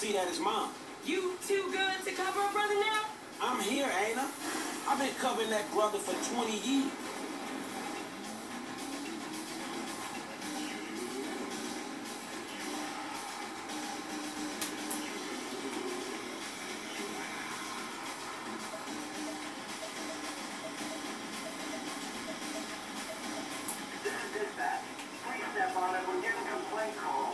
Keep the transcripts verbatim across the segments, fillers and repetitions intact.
see that as mom. You too good to cover a brother now? I'm here, ain't I? I've been covering that brother for twenty years. This is dispatch. Please step on it. We're getting a complaint call.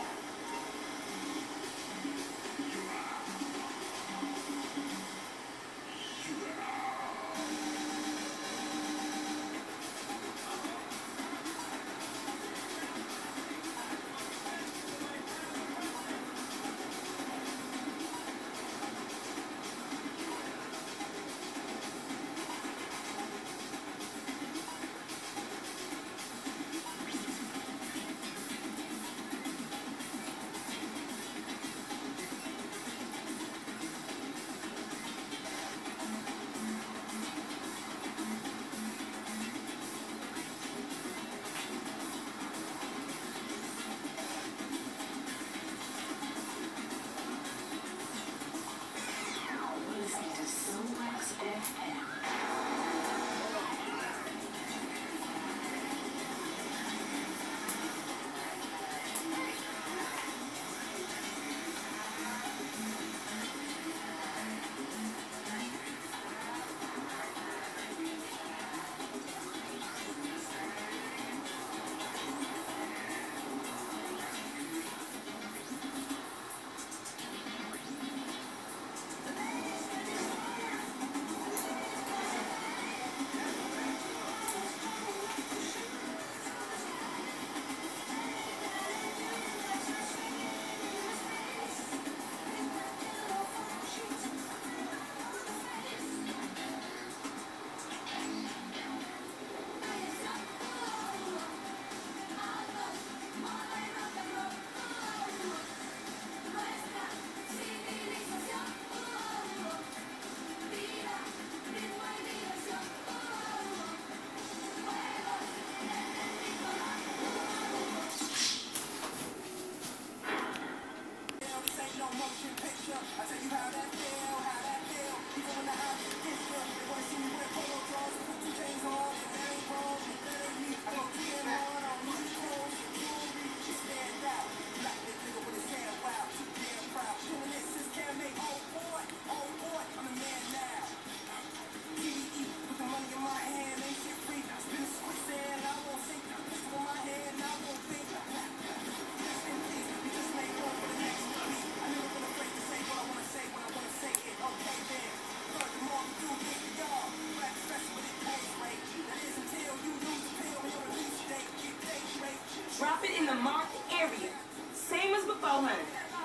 Drop it in the marked area. Same as before, honey.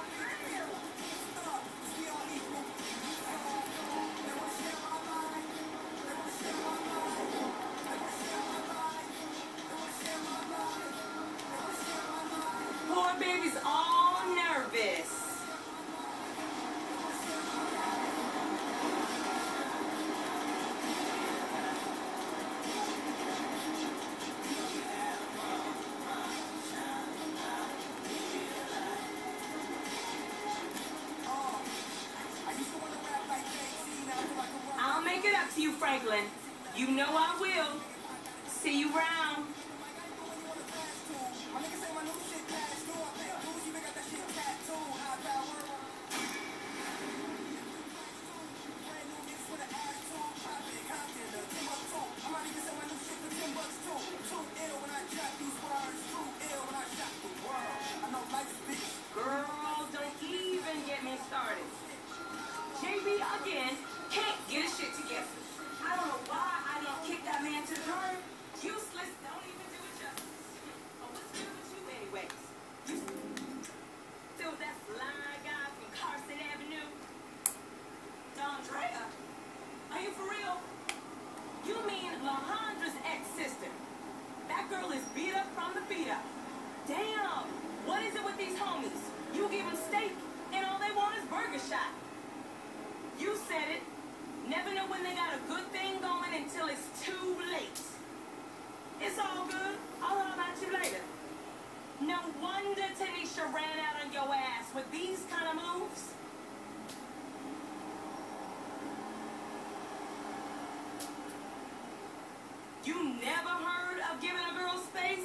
Poor baby's all nervous. I'll make it up to you, Franklin. You know I will. See you round. Girl, don't even get me started. J B again can't get his shit together. I don't know why I didn't kick that man to the curb. Useless, don't even do it justice. Oh, what's good with you anyways? You still that fly guy from Carson Avenue? Dondrea? Are you for real? You mean Lahandra's ex-sister? That girl is beat up from the feet up. Damn, what is it with these homies? You give them steak and all they want is burger shot. You said it. Never know when they got a good thing going until it's too late. It's all good. I'll holler at you later. No wonder Tanisha ran out on your ass with these kind of moves. You never heard of giving a girl space?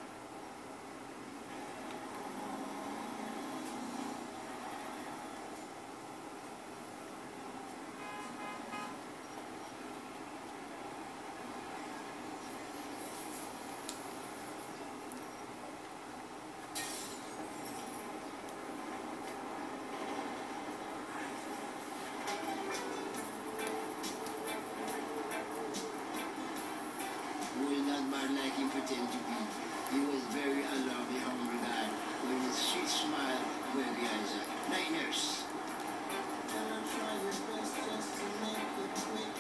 Man like him pretend to be. He was very unlovely, humble guy, with his sweet smile, where the eyes are. Niners. Tell him try your best just to make it quick.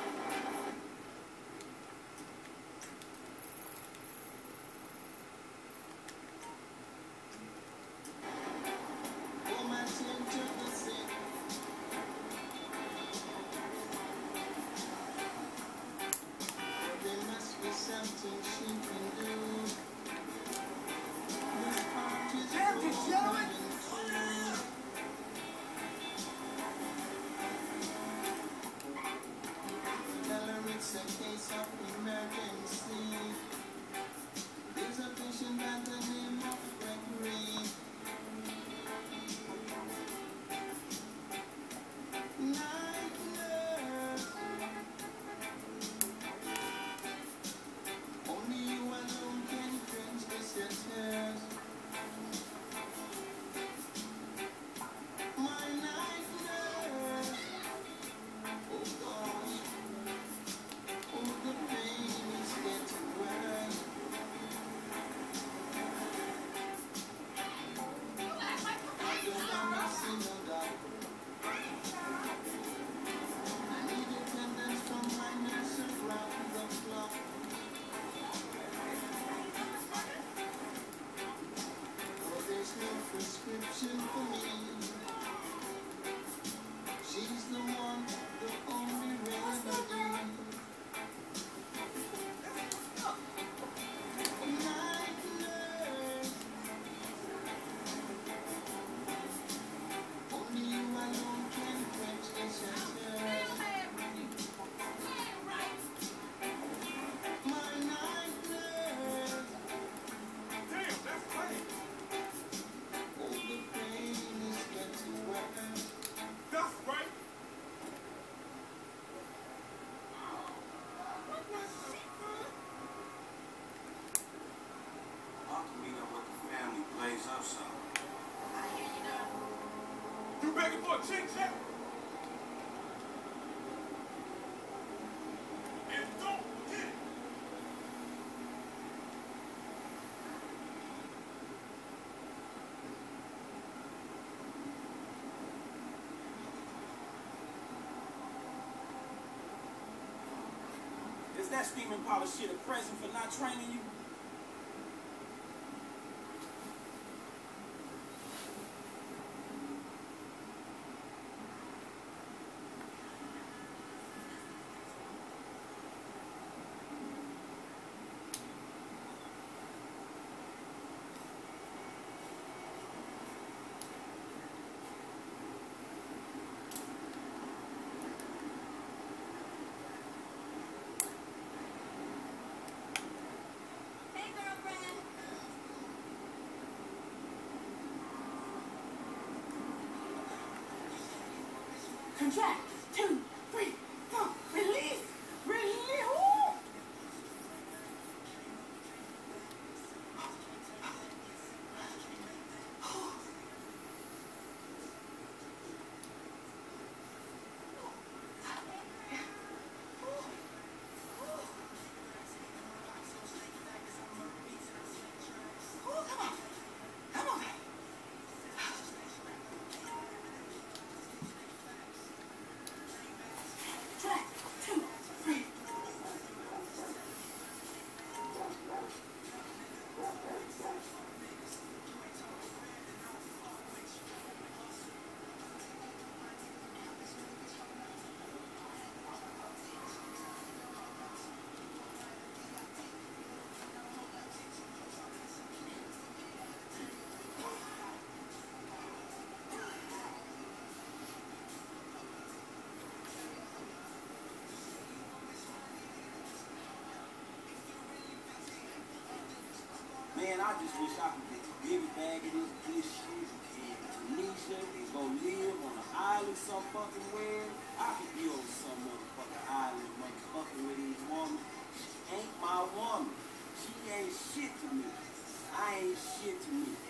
Oh, my team took the sick. There must be something she can do. This heart is broken in two. Tell her it's a case of emergency. There's a patient by the name of Gregory. Night nurse. Only you alone can quench visitors. My night nurse. Oh gosh. Oh, the pain is getting worse. I don't wanna see no doctor. I need attendance from my nurse around the clock. Oh, there's no prescription for me. She's the one, the only remedy. Night nurse. Only you alone can quench visitors. My night nurse. Damn, that's great. Oh, the pain is getting worse. That's right. I can meet up with the family, blaze up some. You begging for a chick check? And don't forget. Is that steaming powder shit a present for not training you? Hey, girlfriend. Contract. Two, three, four. Release. Release. Ooh. Ooh, come on. Come on. Track two. Man, I just wish I could get the bigger bag of this good shit. And Tanisha is gonna live on an island some fucking where. I could be on some motherfucking island motherfucking with these woman. She ain't my woman. She ain't shit to me. I ain't shit to me.